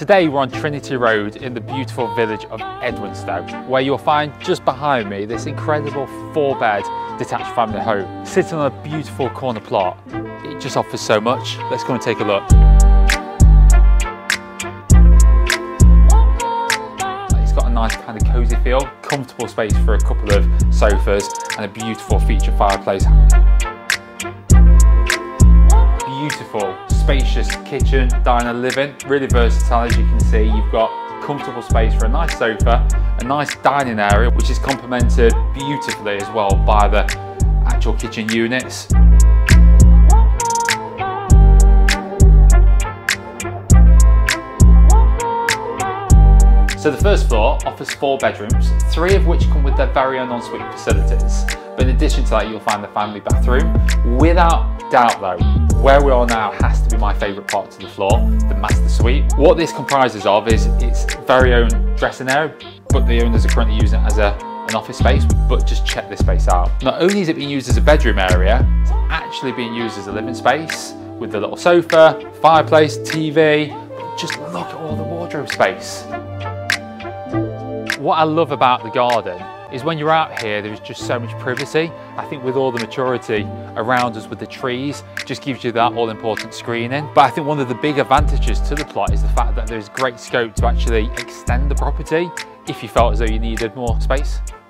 Today we're on Trinity Road in the beautiful village of Edwinstowe, where you'll find just behind me this incredible 4-bed detached family home. Sitting on a beautiful corner plot, it just offers so much. Let's go and take a look. It's got a nice kind of cosy feel, comfortable space for a couple of sofas and a beautiful feature fireplace. Beautiful, spacious kitchen, diner, living, really versatile. As you can see, you've got comfortable space for a nice sofa, a nice dining area, which is complemented beautifully as well by the actual kitchen units. So the first floor offers 4 bedrooms, 3 of which come with their very own ensuite facilities. But in addition to that, you'll find the family bathroom. Without doubt though, where we are now has to be my favourite part to the floor, the master suite. What this comprises of is its very own dressing area, but the owners are currently using it as an office space. But just check this space out. Not only is it being used as a bedroom area, it's actually being used as a living space with the little sofa, fireplace, TV. Just look at all the wardrobe space. What I love about the garden is when you're out here, there is just so much privacy. I think with all the maturity around us with the trees, it just gives you that all-important screening. But I think one of the big advantages to the plot is the fact that there's great scope to actually extend the property if you felt as though you needed more space.